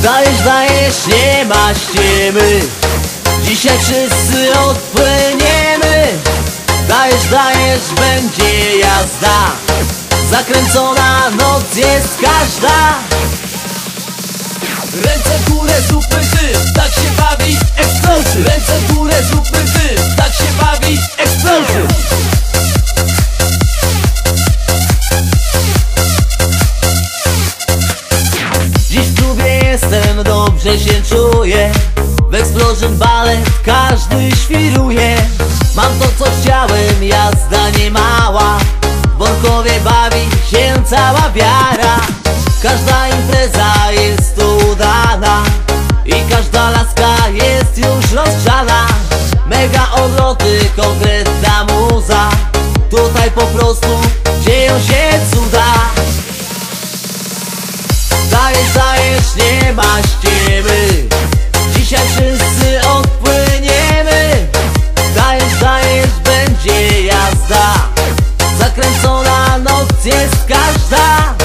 Dajesz, dajesz, nie ma ściemy. Dzisiaj wszyscy odpłyniemy. Dajesz, dajesz, będzie jazda. Zakręcona noc jest każda. Ręce w górę, zróbmy dym, tak się bawi Explosion. Ręce w górę, zróbmy dym, tak się bawi Explosion. Dziś w klubie jestem, dobrze się czuję. W Explosion balet każdy świruje. Mam to co chciałem, jazda nie mała. W Borkowie bawi się cała wiara. Każda impreza jest tu udana i każda laska jest już rozgrzana. Mega odloty, konkretna muza. Tutaj po prostu dzieją się cuda. Dajesz, dajesz, nie ma ściemy. Dzisiaj wszyscy odpłyniemy. Dajesz, dajesz, będzie jazda. Zakręcona noc jest każda.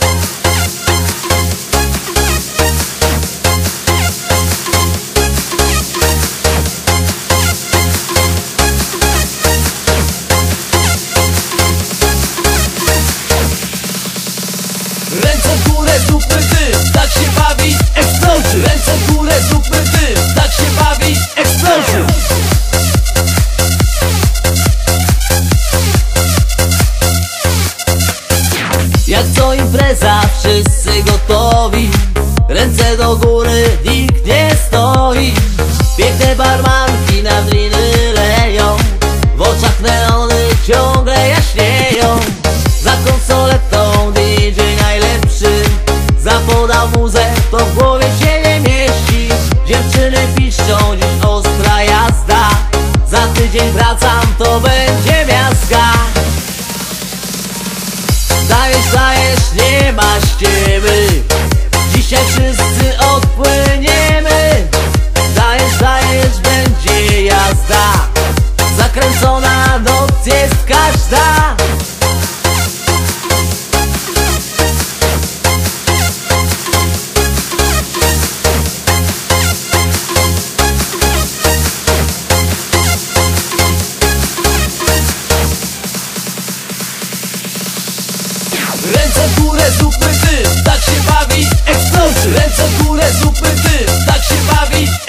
Ręce w górę, zróbmy dym, tak się bawi Explosion. Ręce w górę, zróbmy dym, tak się bawi Explosion. Jak co impreza, wszyscy gotowi. Ręce do góry, nikt nie stoi. Piękne barmanki na driny leją. W oczach neony ciągle jaśnieją. Za konsoletą DJ najlepszy zapodał muzę, to w głowie się nie mieści. Dziewczyny piszczą, dziś ostra jazda. Za tydzień wracam, to będzie miazga. Dajesz, dajesz, nie ma ściemy. Dzisiaj wszyscy odpłyniemy. Dajesz, dajesz, będzie jazda. Zakręcona noc jest każda. Ręce w górę, zróbmy dym, tak się bawi Explosion. Ręce w górę, zróbmy dym, tak się bawi